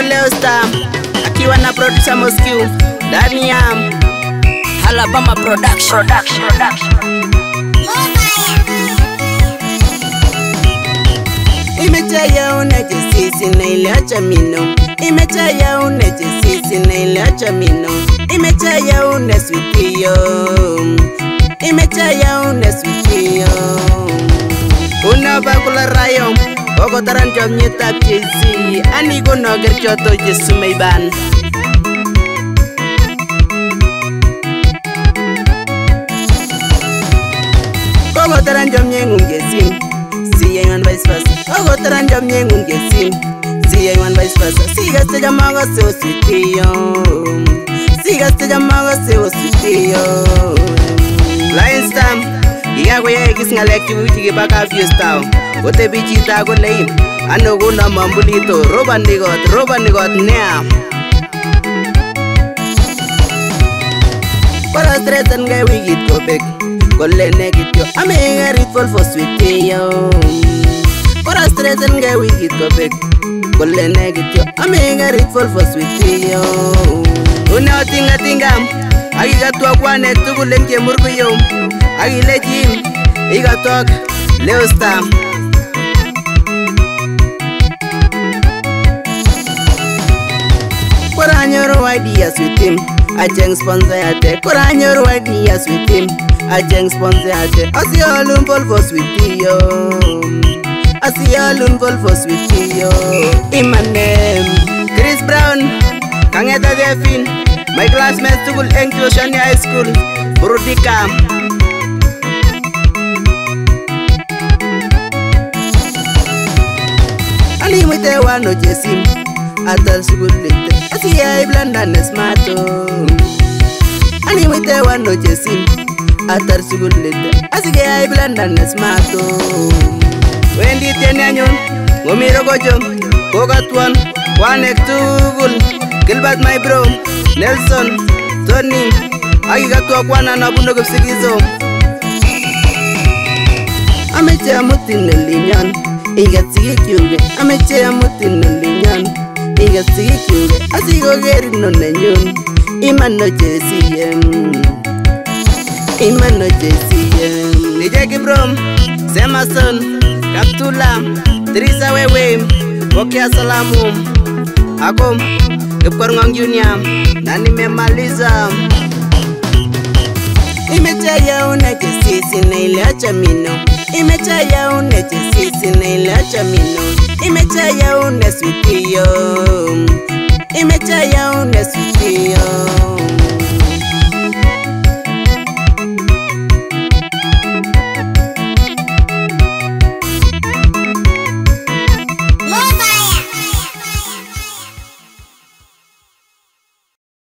Leo Star akiwa na producer Mosque ndani ya Alabama Production. Imechaya uneje sisi na iliacha mino. Imechaya uneje sisi na iliacha mino. Imechaya une sweetio. Imechaya une sweetio. Una bakula rayo Ogo taran jom nyetap jesi Ani go noger choto jesu meiban Ogo taran jom nyengung jesim Siya yuan vice versa Ogo taran jom nyengung jesim Siya yuan vice versa Siga se jamago se o sweetio Siga se jamago se o sweetio Lion Stam Iga kweye kis ngalek chubuchi kibaka fuse tao Kote bichita ko leim Ano kuna mambulito Roba nigot nea Para stresan ngay wikit ko bek Kole negit yo Ame ingerit fall for sweet yo Para stresan ngay wikit ko bek Kole negit yo Ame ingerit fall for sweet yo Una tinga Akigatwa kwane tukulen kemurku yo Akilejin Igatok Leo Star Koranyoro ideas with him Ajeng sponsor yate Koranyoro ideas with him Ajeng sponsor yate Asiyalun volvo sweetie yo Asiyalun volvo sweetie yo Imanem Chris Brown Kangeta Devin My classmates tukul Engkyo Shani High School Burudika Ani mwite wano jesim Atal sugulite Asiya iblanda nesmato Ani mwite wano jesim Atal sugulite Asiya iblanda nesmato Wendi teni anyon Ngomiro gojom Kokatuan Wanek tugul Gilbert my bro Nelson Tony Akigatua kwana nabundo kupsikizo Ameche mutine linyan Igatsige kyuge Ameche mutine linyan Igatsige kyuge Asigo geri no nenyun Imano jesiyem Imano jesiyem DJ Kibrom Semason Kaptula Teresa Wewe Pokia salamu Ako Kipkorngong Junior Na nimemaliza Imechaya uneje sisi na iliacha mino Imechaya uneje sisi na iliacha mino Imechaya une sweetio Imechaya une sweetio